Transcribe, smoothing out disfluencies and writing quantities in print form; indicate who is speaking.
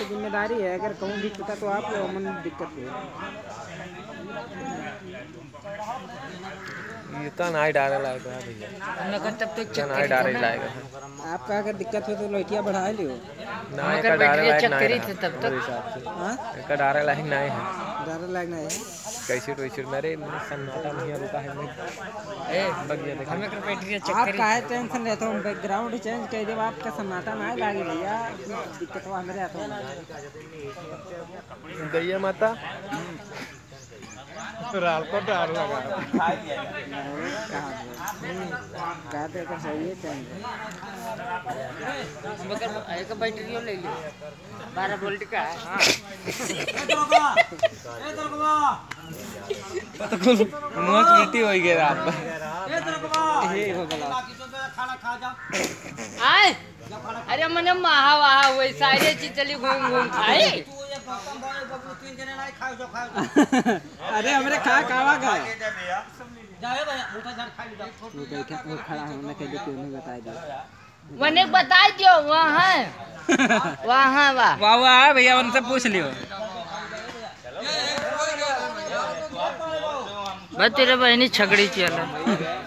Speaker 1: जिम्मेदारी है, अगर कहूँ भी पता तो आप लोग मन दिक्कत है।
Speaker 2: इतना नहीं डाले लायक है भैया, तब तक नहीं डाले लायक है।
Speaker 1: आपका अगर दिक्कत हो तो लौटिया बढ़ा लियो
Speaker 2: ना, का डाले लायक नहीं है
Speaker 1: तब तक।
Speaker 2: हां, का डाले लायक नहीं है,
Speaker 1: डाले लायक नहीं है।
Speaker 2: कैसे टोइसे मेरे सन्नाटा नहीं रुका है। ए बगिया देख, हमें कर बैटरी चेक
Speaker 1: आप काहे टेंशन लेते हो, बैकग्राउंड चेंज कर देब, आपका सन्नाटा नहीं लागे भैया, दिक्कत हुआ मेरे आता
Speaker 2: गैया माता राल को डाल लगा
Speaker 1: कहते कर सही है चेंज
Speaker 3: मगर एक बैटरी ले लियो 12 वोल्ट का है। हां
Speaker 2: पता कुल मौत मिट्टी हो गया आप
Speaker 1: ए हो गला खाना खा जा।
Speaker 3: आए अरे मने महा वहा वैसा ये चीज चली घूम घूम खाए।
Speaker 1: अरे हमरे खा कावा का जाए भैया उठा झाड़ खा लो, वो बैठा वो खड़ा है, उन्हें कह दे कि उन्हें बता दो,
Speaker 3: मने बता दियो वहां वहां वाह
Speaker 1: वाह भैया उनसे पूछ लियो।
Speaker 3: बस तेरे बहनी छगड़ी चल